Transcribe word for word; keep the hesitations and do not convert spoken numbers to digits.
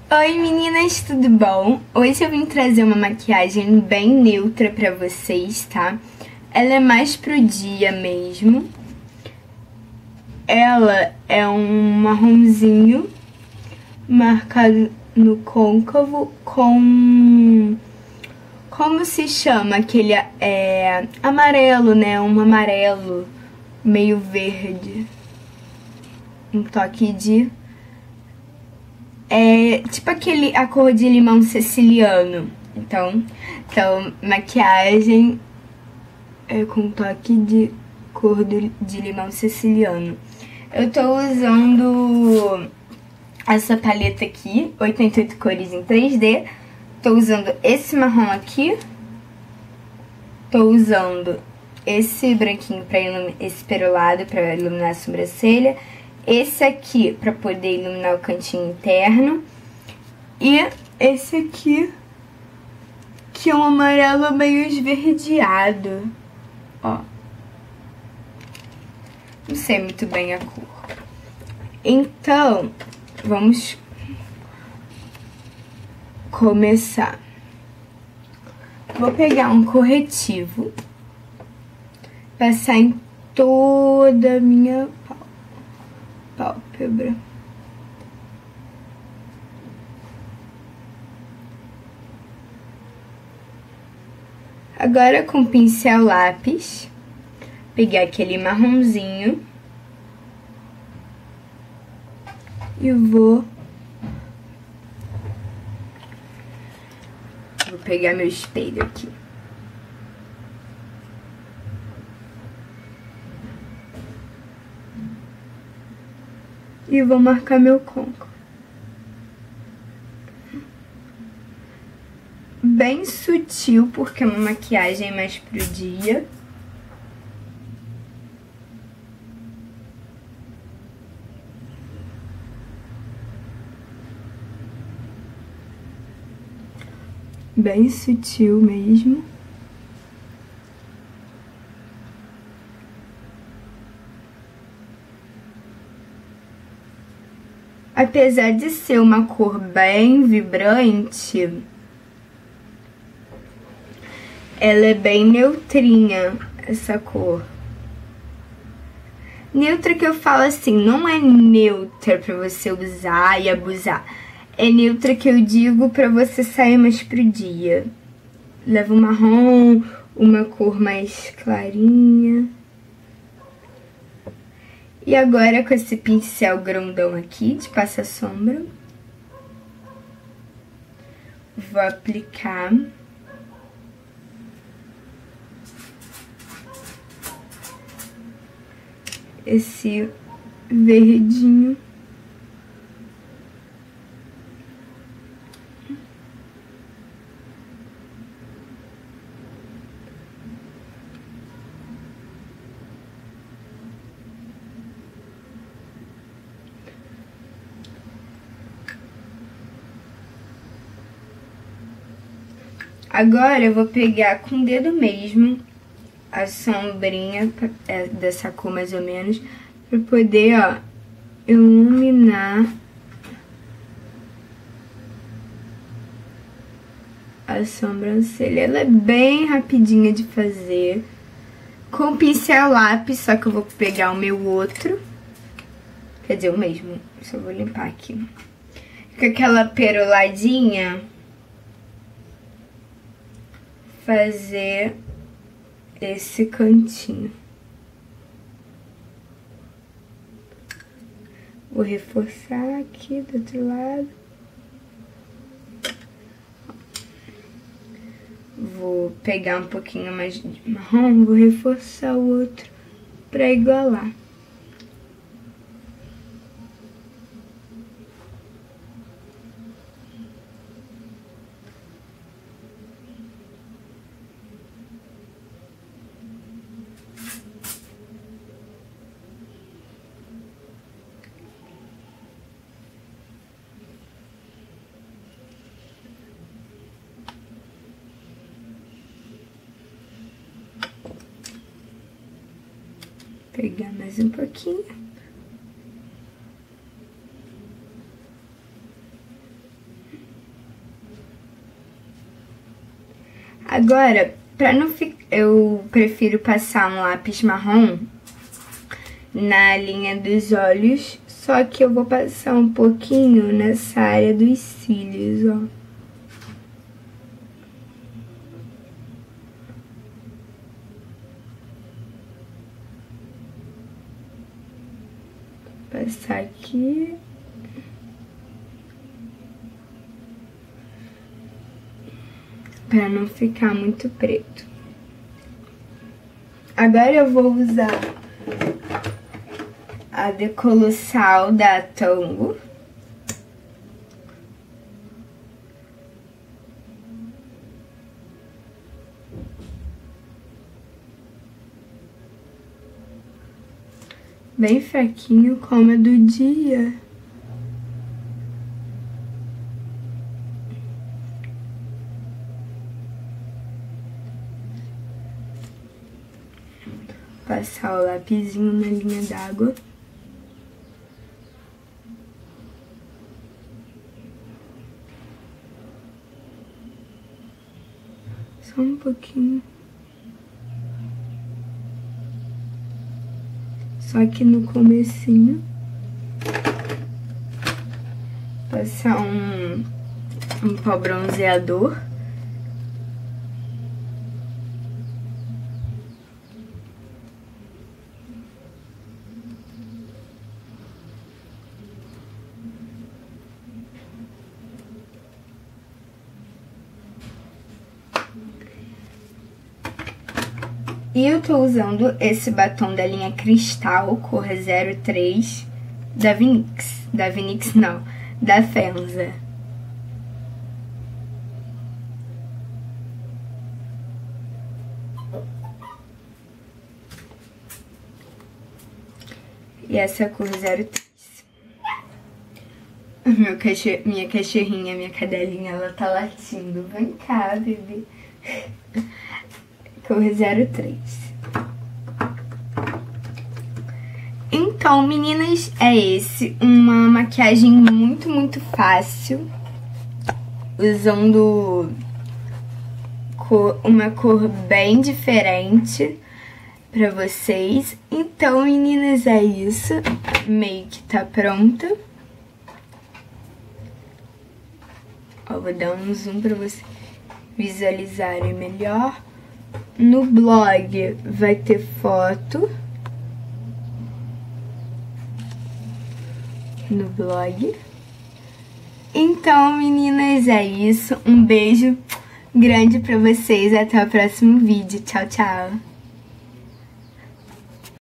Oi meninas, tudo bom? Hoje eu vim trazer uma maquiagem bem neutra pra vocês, tá? Ela é mais pro dia mesmo. Ela é um marronzinho marcado no côncavo com... Como se chama? Aquele é, amarelo, né? Um amarelo meio verde. Um toque de... É tipo aquele, a cor de limão siciliano. Então, então maquiagem é com toque de cor do, de limão siciliano. Eu tô usando essa paleta aqui, oitenta e oito cores em três D. Tô usando esse marrom aqui. Tô usando esse branquinho pra iluminar, esse perolado pra iluminar a sobrancelha. Esse aqui pra poder iluminar o cantinho interno. E esse aqui, que é um amarelo meio esverdeado. Ó. Não sei muito bem a cor. Então, vamos começar. Vou pegar um corretivo, passar em toda a minha pálpebra. Agora com pincel lápis, pegar aquele marronzinho e vou... Vou pegar meu espelho aqui. E vou marcar meu côncavo. Bem sutil, porque é uma maquiagem mais pro dia. Bem sutil mesmo. Apesar de ser uma cor bem vibrante, ela é bem neutrinha, essa cor. Neutra que eu falo assim, não é neutra pra você usar e abusar. É neutra que eu digo pra você sair mais pro dia. Leva um marrom, uma cor mais clarinha. E agora com esse pincel grandão aqui de passar sombra, vou aplicar esse verdinho. Agora eu vou pegar com o dedo mesmo a sombrinha dessa cor mais ou menos, pra poder, ó, iluminar a sobrancelha. Ela é bem rapidinha de fazer. Com pincel lápis, só que eu vou pegar o meu outro. Quer dizer, o mesmo. Só vou limpar aqui. Com aquela peroladinha, fazer esse cantinho. Vou reforçar aqui do outro lado. Vou pegar um pouquinho mais de marrom, vou reforçar o outro pra igualar. Pegar mais um pouquinho. Agora, pra não ficar, eu prefiro passar um lápis marrom na linha dos olhos, só que eu vou passar um pouquinho nessa área dos cílios, ó. Passar aqui. Pra não ficar muito preto. Agora eu vou usar a Decolossal da Tango. Bem fraquinho, como é do dia. Passar o lapisinho na linha d'água. Só um pouquinho. Só aqui no comecinho. Passar um, um pó bronzeador. E eu tô usando esse batom da linha Cristal, cor zero três, da Vinix. Da Vinix não, da Fenza. E essa é a cor zero três. Meu cachorro, minha cachorrinha, minha cadelinha, ela tá latindo. Vem cá, bebê. Cor zero três. Então, meninas, é esse. Uma maquiagem muito, muito fácil. Usando cor, uma cor bem diferente pra vocês. Então, meninas, é isso. A make tá pronta. Ó, vou dar um zoom pra vocês visualizarem melhor. No blog vai ter foto. No blog. Então, meninas, é isso. Um beijo grande pra vocês. Até o próximo vídeo. Tchau, tchau.